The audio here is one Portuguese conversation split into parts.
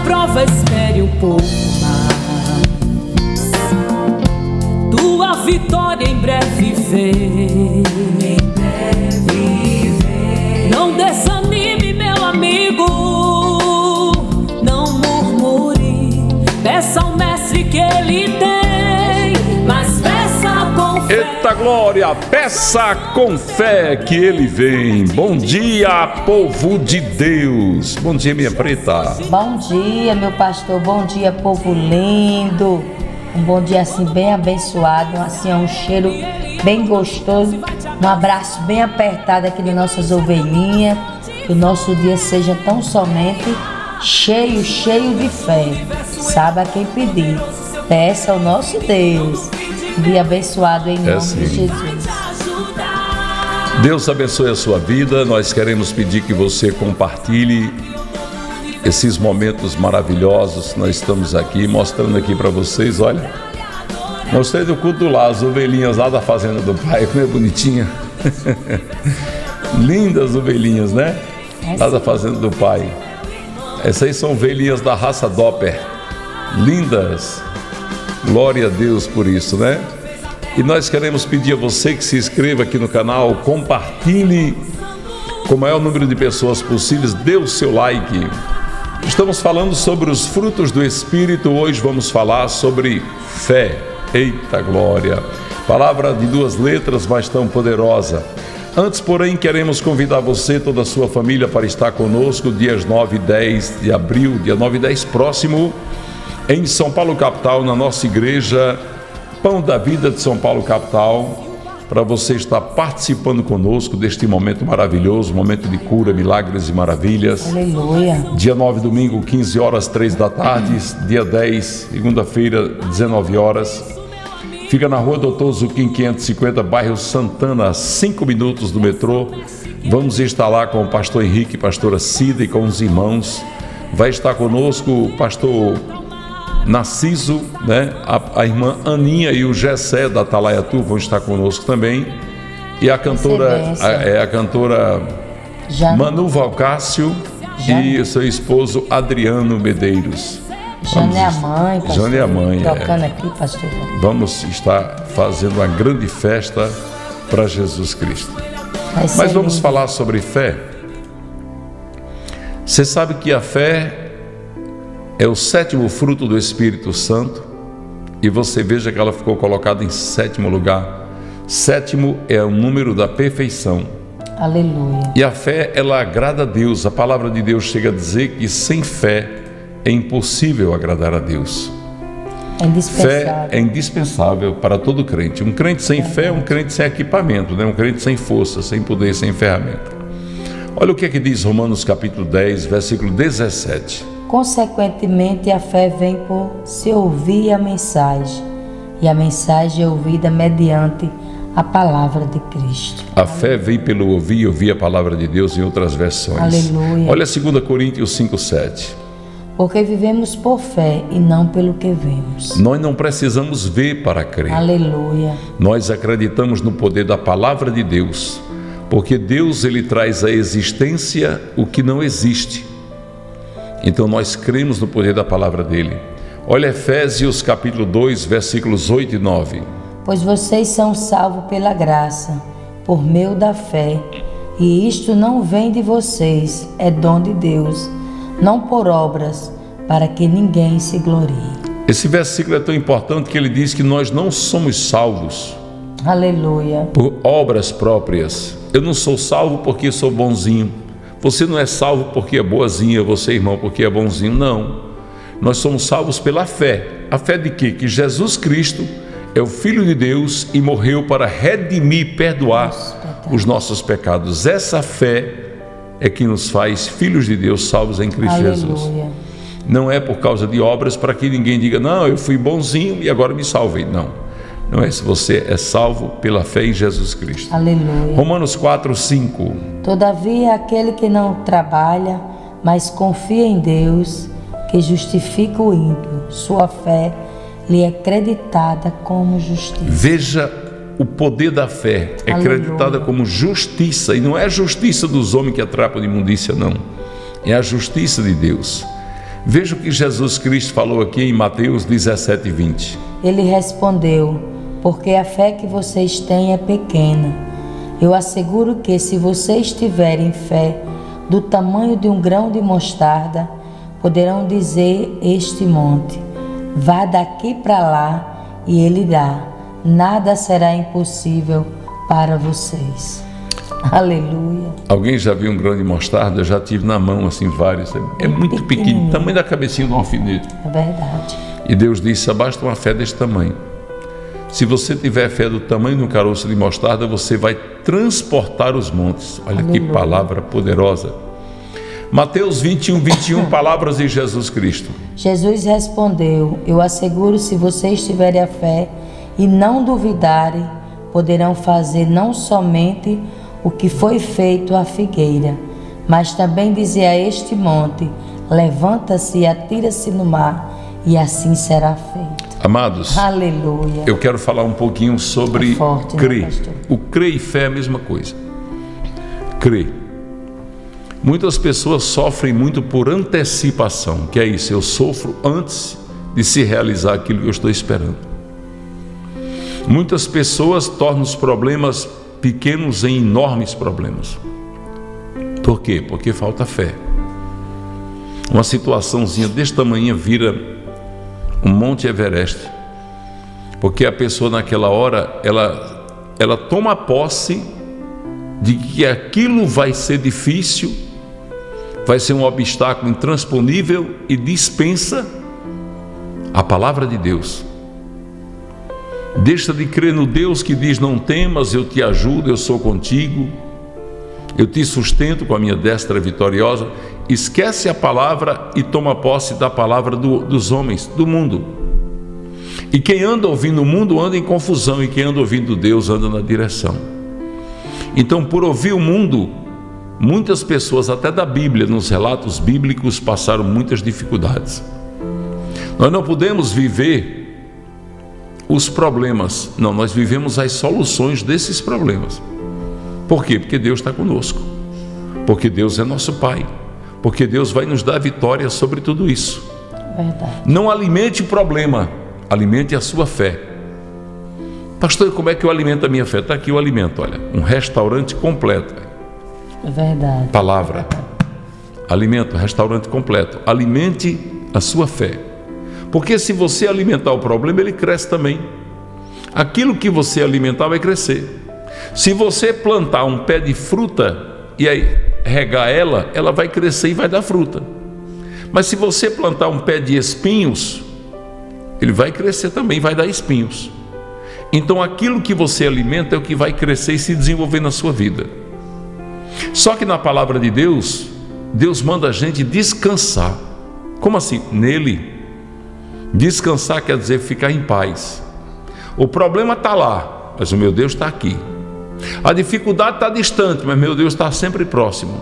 prova espere um pouco mais, tua vitória em breve vem. Não desanime, meu amigo, não murmure, peça ao mestre que ele tem, mas peça com fé. Eita glória, peça com fé que ele vem. Bom dia, povo de Deus. Bom dia, minha preta. Bom dia, meu pastor. Bom dia, povo lindo. Um bom dia assim bem abençoado, assim um cheiro bem gostoso. Um abraço bem apertado aqui de nossas ovelhinhas. Que o nosso dia seja tão somente cheio de fé. Sabe a quem pedir. Peça ao nosso Deus. Um dia abençoado em nome de Jesus. Deus abençoe a sua vida. Nós queremos pedir que você compartilhe esses momentos maravilhosos. Nós estamos aqui mostrando aqui para vocês, olha. Mostrei do culto lá, as ovelhinhas lá da fazenda do pai, como é bonitinha. Lindas ovelhinhas, né? Lá da fazenda do pai. Essas aí são ovelhinhas da raça Doppler. Lindas. Glória a Deus por isso, né? E nós queremos pedir a você que se inscreva aqui no canal, compartilhe com o maior número de pessoas possíveis, dê o seu like. Estamos falando sobre os frutos do Espírito. Hoje vamos falar sobre fé. Eita glória! Palavra de 2 letras, mas tão poderosa. Antes, porém, queremos convidar você, toda a sua família, para estar conosco dias 9 e 10 de abril, dia 9 e 10 próximo, em São Paulo capital, na nossa igreja Pão da Vida de São Paulo capital, para você estar participando conosco deste momento maravilhoso, momento de cura, milagres e maravilhas. Aleluia. Dia 9, domingo, 15 horas, 3 da tarde. Dia 10, segunda-feira, 19 horas. Fica na rua Doutor Zuquim 550, bairro Santana, a 5 minutos do metrô. Vamos estar lá com o pastor Henrique, pastora Cida e com os irmãos. Vai estar conosco o pastor Narciso, né? A irmã Aninha e o Gessé da Atalaiatu vão estar conosco também. E a cantora, a cantora Manu Valcácio e o seu esposo Adriano Medeiros. Jane é a mãe, pastor. Jane é a mãe. Tocando aqui, pastor. Vamos estar fazendo uma grande festa para Jesus Cristo. Mas vamos falar sobre fé. Você sabe que a fé é o 7º fruto do Espírito Santo, e você veja que ela ficou colocada em 7º lugar. 7º é o número da perfeição. Aleluia. E a fé, ela agrada a Deus. A palavra de Deus chega a dizer que sem fé é impossível agradar a Deus. É indispensável. Fé é indispensável para todo crente. Um crente sem fé é um crente sem equipamento, né? Um crente sem força, sem poder, sem ferramenta. Olha o que é que diz Romanos capítulo 10, versículo 17. Consequentemente, a fé vem por se ouvir a mensagem, e a mensagem é ouvida mediante a palavra de Cristo. A fé vem pelo ouvir a palavra de Deus em outras versões. Aleluia. Olha 2 Coríntios 5:7. Porque vivemos por fé e não pelo que vemos. Nós não precisamos ver para crer. Aleluia. Nós acreditamos no poder da palavra de Deus, porque Deus, ele traz à existência o que não existe. Então nós cremos no poder da palavra dele. Olha Efésios capítulo 2, versículos 8 e 9. Pois vocês são salvos pela graça, por meio da fé, e isto não vem de vocês, é dom de Deus, não por obras, para que ninguém se glorie. Esse versículo é tão importante que ele diz que nós não somos salvos. Aleluia. Por obras próprias. Eu não sou salvo porque sou bonzinho. Você não é salvo porque é boazinha, você, irmão, porque é bonzinho. Não. Nós somos salvos pela fé. A fé de quê? Que Jesus Cristo é o Filho de Deus e morreu para redimir, perdoar os nossos pecados. Essa fé é que nos faz filhos de Deus, salvos em Cristo Jesus. Não é por causa de obras para que ninguém diga, não, eu fui bonzinho e agora me salvei. Não. Não é se você é salvo pela fé em Jesus Cristo. Aleluia. Romanos 4:5. Todavia, aquele que não trabalha, mas confia em Deus, que justifica o ímpio, sua fé lhe é creditada como justiça. Veja o poder da fé, é creditada como justiça, e não é a justiça dos homens que atrapam de imundícia, não. É a justiça de Deus. Veja o que Jesus Cristo falou aqui em Mateus 17:20. Ele respondeu: porque a fé que vocês têm é pequena. Eu asseguro que se vocês tiverem fé do tamanho de um grão de mostarda, poderão dizer este monte: vá daqui para lá, e ele irá. Nada será impossível para vocês. Aleluia. Alguém já viu um grão de mostarda? Eu já tive na mão assim vários. É muito pequeno, tamanho da cabecinha de um alfinete. É verdade. E Deus disse: basta uma fé desse tamanho. Se você tiver fé do tamanho de um caroço de mostarda, você vai transportar os montes. Olha, aleluia, que palavra poderosa. Mateus 21:21, palavras de Jesus Cristo. Jesus respondeu: eu asseguro, se vocês tiverem a fé e não duvidarem, poderão fazer não somente o que foi feito à figueira, mas também dizer a este monte: levanta-se e atira-se no mar, e assim será feito. Amados, aleluia. Eu quero falar um pouquinho sobre crer. O crer e fé é a mesma coisa. Crer. Muitas pessoas sofrem muito por antecipação, que é isso, eu sofro antes de se realizar aquilo que eu estou esperando. Muitas pessoas tornam os problemas pequenos em enormes problemas. Por quê? Porque falta fé. Uma situaçãozinha deste tamanho vira um Monte Everest, porque a pessoa naquela hora, ela toma posse de que aquilo vai ser difícil, vai ser um obstáculo intransponível e dispensa a palavra de Deus. Deixa de crer no Deus que diz: não temas, eu te ajudo, eu sou contigo, eu te sustento com a minha destra vitoriosa. Esquece a palavra e toma posse da palavra dos homens, do mundo. E quem anda ouvindo o mundo anda em confusão, e quem anda ouvindo Deus anda na direção. Então, por ouvir o mundo, muitas pessoas, até da Bíblia, nos relatos bíblicos, passaram muitas dificuldades. Nós não podemos viver os problemas, não, nós vivemos as soluções desses problemas. Por quê? Porque Deus está conosco, porque Deus é nosso Pai, porque Deus vai nos dar vitória sobre tudo isso. Verdade. Não alimente o problema, alimente a sua fé. Pastor, como é que eu alimento a minha fé? Está aqui o alimento, olha, um restaurante completo. É verdade. Palavra, alimento, restaurante completo. Alimente a sua fé, porque se você alimentar o problema, ele cresce também. Aquilo que você alimentar vai crescer. Se você plantar um pé de fruta e aí regar ela vai crescer e vai dar fruta. Mas se você plantar um pé de espinhos, ele vai crescer também, vai dar espinhos. Então aquilo que você alimenta é o que vai crescer e se desenvolver na sua vida. Só que na palavra de Deus, Deus manda a gente descansar. Como assim? Nele. Descansar quer dizer ficar em paz. O problema está lá, mas o meu Deus está aqui. A dificuldade está distante, mas meu Deus está sempre próximo.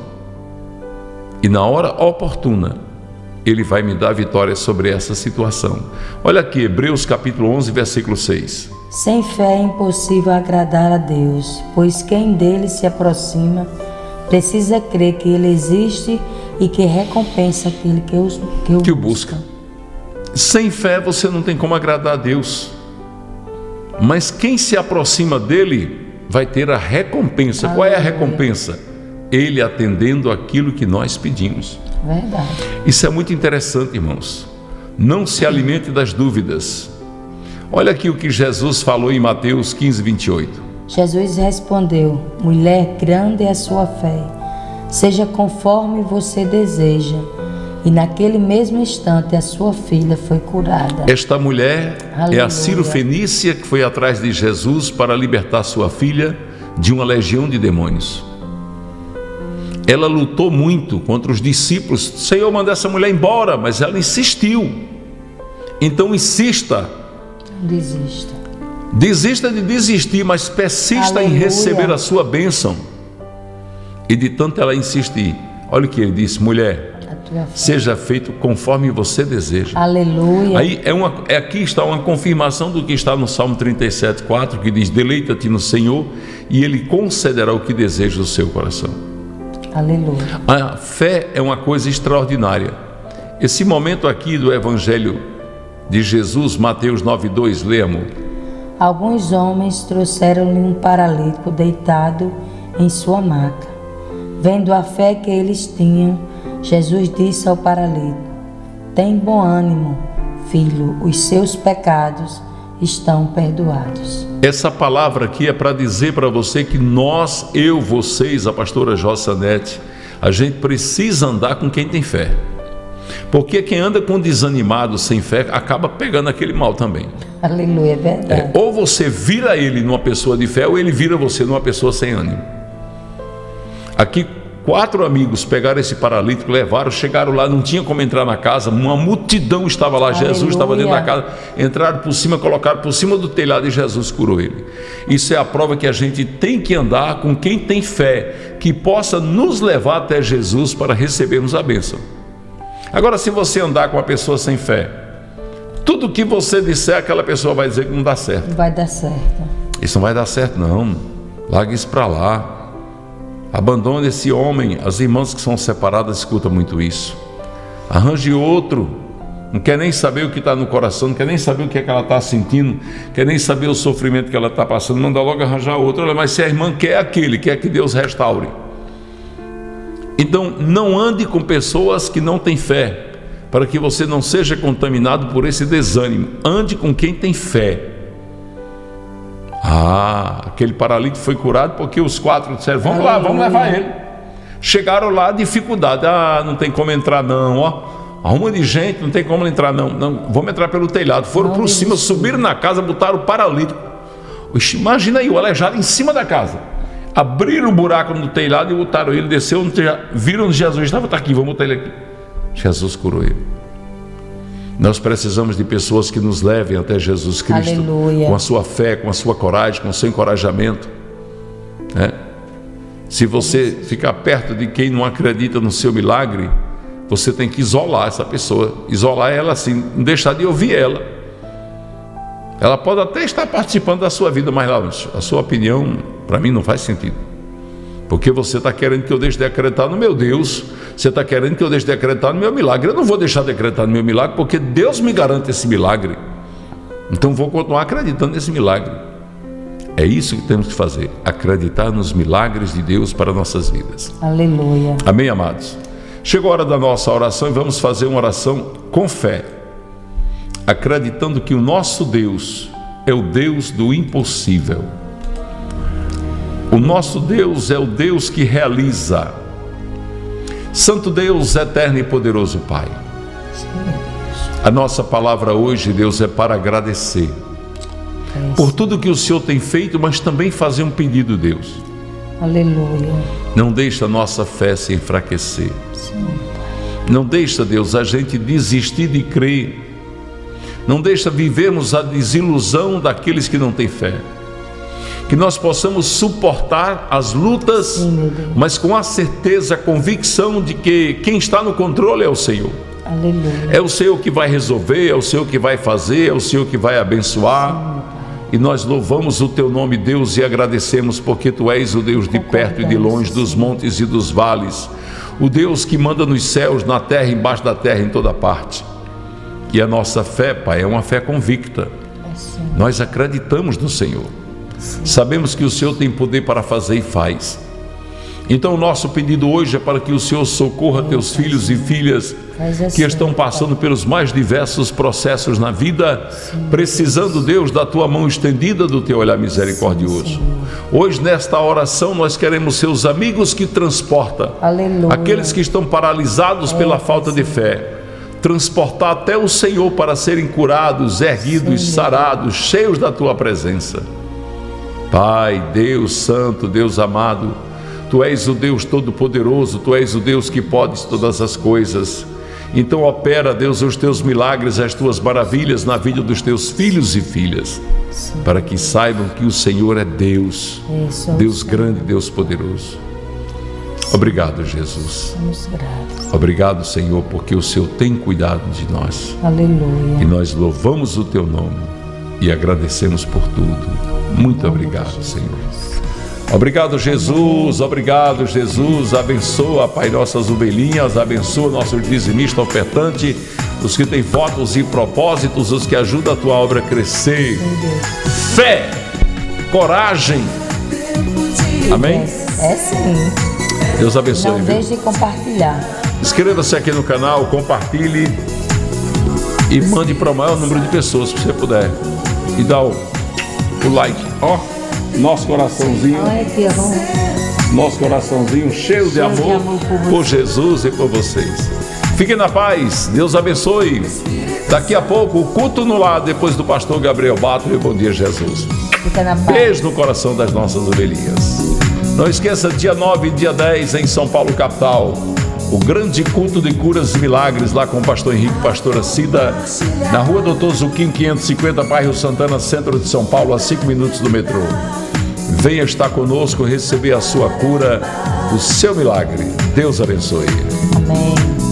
E na hora oportuna, Ele vai me dar vitória sobre essa situação. Olha aqui, Hebreus capítulo 11, versículo 6. Sem fé é impossível agradar a Deus, pois quem dele se aproxima precisa crer que Ele existe e que recompensa aquele que o busca. Sem fé você não tem como agradar a Deus. Mas quem se aproxima dele vai ter a recompensa. Qual é a recompensa? Ele atendendo aquilo que nós pedimos. Verdade. Isso é muito interessante, irmãos. Não se alimente das dúvidas. Olha aqui o que Jesus falou em Mateus 15, 28. Jesus respondeu: mulher, grande é a sua fé, seja conforme você deseja. E naquele mesmo instante a sua filha foi curada. Esta mulher é a Cirofenícia que foi atrás de Jesus para libertar sua filha de uma legião de demônios. Ela lutou muito contra os discípulos. Senhor, manda essa mulher embora, mas ela insistiu. Então insista. Desista. Desista de desistir, mas persista em receber a sua bênção. E de tanto ela insistir, olha o que ele disse: mulher, seja feito conforme você deseja. Aleluia. Aí aqui está uma confirmação do que está no Salmo 37, 4, que diz: deleita-te no Senhor e Ele concederá o que deseja do seu coração. Aleluia. A fé é uma coisa extraordinária. esse momento aqui do Evangelho de Jesus, Mateus 9:2, lê, amor. Alguns homens trouxeram-lhe um paralítico deitado em sua maca. Vendo a fé que eles tinham, Jesus disse ao paralítico: tem bom ânimo, filho, os seus pecados estão perdoados. Essa palavra aqui é para dizer para você que nós, eu, vocês, a pastora Jossanete, a gente precisa andar com quem tem fé. Porque quem anda com desanimado, sem fé, acaba pegando aquele mal também. Aleluia, é verdade. Ou você vira ele numa pessoa de fé, ou ele vira você numa pessoa sem ânimo. Aqui 4 amigos pegaram esse paralítico, levaram, chegaram lá, não tinha como entrar na casa, uma multidão estava lá, Aleluia. Jesus estava dentro da casa, entraram por cima, colocaram por cima do telhado e Jesus curou ele. Isso é a prova que a gente tem que andar com quem tem fé, que possa nos levar até Jesus para recebermos a bênção. Agora, se você andar com uma pessoa sem fé, tudo que você disser, aquela pessoa vai dizer que não dá certo. Não vai dar certo. Isso não vai dar certo, não. Larga isso para lá. Abandone esse homem. As irmãs que são separadas escutam muito isso. Arranje outro. Não quer nem saber o que está no coração, não quer nem saber o que é que ela está sentindo, quer nem saber o sofrimento que ela está passando. Manda logo arranjar outro. Olha, mas se a irmã quer aquele, quer que Deus restaure. Então, não ande com pessoas que não têm fé, para que você não seja contaminado por esse desânimo. Ande com quem tem fé. Aquele paralítico foi curado porque os 4 disseram: vamos lá, vamos levar ele. Chegaram lá, dificuldade. Não tem como entrar não, arruma de gente, não tem como entrar não, vamos entrar pelo telhado. Foram por cima, subiram na casa, botaram o paralítico. Imagina aí, o aleijado em cima da casa. Abriram um buraco no telhado e botaram ele, desceu, viram onde Jesus estava, está aqui, vamos botar ele aqui. Jesus curou ele. Nós precisamos de pessoas que nos levem até Jesus Cristo. Aleluia. Com a sua fé, com a sua coragem, com o seu encorajamento, né? Se você ficar perto de quem não acredita no seu milagre, você tem que isolar essa pessoa, isolar ela assim, não deixar de ouvir ela. Ela pode até estar participando da sua vida, mas a sua opinião, para mim, não faz sentido. Porque você está querendo que eu deixe de acreditar no meu Deus, você está querendo que eu deixe de acreditar no meu milagre. Eu não vou deixar de acreditar no meu milagre, porque Deus me garante esse milagre. Então vou continuar acreditando nesse milagre. É isso que temos que fazer, acreditar nos milagres de Deus para nossas vidas. Aleluia. Amém, amados? Chegou a hora da nossa oração e vamos fazer uma oração com fé, acreditando que o nosso Deus é o Deus do impossível. O nosso Deus é o Deus que realiza. Santo Deus, eterno e poderoso Pai, a nossa palavra hoje, Deus, é para agradecer por tudo que o Senhor tem feito, mas também fazer um pedido, Deus. Aleluia. Não deixa a nossa fé se enfraquecer. Sim, não deixa, Deus, a gente desistir de crer. Não deixa vivermos a desilusão daqueles que não têm fé. Que nós possamos suportar as lutas, sim, mas com a certeza, a convicção de que quem está no controle é o Senhor. Aleluia. É o Senhor que vai resolver, é o Senhor que vai fazer, é o Senhor que vai abençoar. Sim, e nós louvamos o Teu nome, Deus, e agradecemos porque Tu és o Deus de perto e de longe, dos montes e dos vales. O Deus que manda nos céus, na terra, embaixo da terra, em toda parte. E a nossa fé, Pai, é uma fé convicta. Nós acreditamos no Senhor. Sim. Sabemos que o Senhor tem poder para fazer e faz. Então o nosso pedido hoje é para que o Senhor socorra teus filhos e filhas que estão passando pelos mais diversos processos na vida, precisando, Deus, da tua mão estendida, do teu olhar misericordioso. Hoje, nesta oração, nós queremos ser os amigos que transportam aqueles que estão paralisados pela falta de fé, transportar até o Senhor para serem curados, erguidos, sarados, cheios da tua presença. Pai, Deus santo, Deus amado, Tu és o Deus todo-poderoso, Tu és o Deus que podes todas as coisas. Então opera, Deus, os Teus milagres, as Tuas maravilhas na vida dos Teus filhos e filhas, para que saibam que o Senhor é Deus, Deus grande, Deus poderoso. Obrigado, Jesus. Somos gratos. Obrigado, Senhor, porque o Senhor tem cuidado de nós. Aleluia. E nós louvamos o Teu nome e agradecemos por tudo. Muito obrigado, Senhor. Obrigado, Jesus. Obrigado, Jesus. Abençoa, Pai, nossas ovelhinhas. Abençoa nosso dizimista ofertante, os que têm votos e propósitos, os que ajudam a tua obra a crescer. Fé, coragem. Amém? É sim. Deus abençoe. Não deixe de compartilhar. Inscreva-se aqui no canal, compartilhe e mande para o maior número de pessoas que você puder. E dá o like. Ó, nosso coraçãozinho. Olha aqui, Nosso coraçãozinho cheio de amor por Jesus e por vocês. Fiquem na paz. Deus abençoe. Daqui a pouco, o culto no lar, depois do pastor Gabriel Bato. E bom dia, Jesus. Fica na paz. Beijo no coração das nossas ovelhinhas. Não esqueça, dia 9 e dia 10 em São Paulo, capital, o grande culto de curas e milagres lá com o pastor Henrique, pastora Cida, na rua Doutor Zuquim 550, bairro Santana, centro de São Paulo, a 5 minutos do metrô. Venha estar conosco, receber a sua cura, o seu milagre. Deus abençoe. Amém.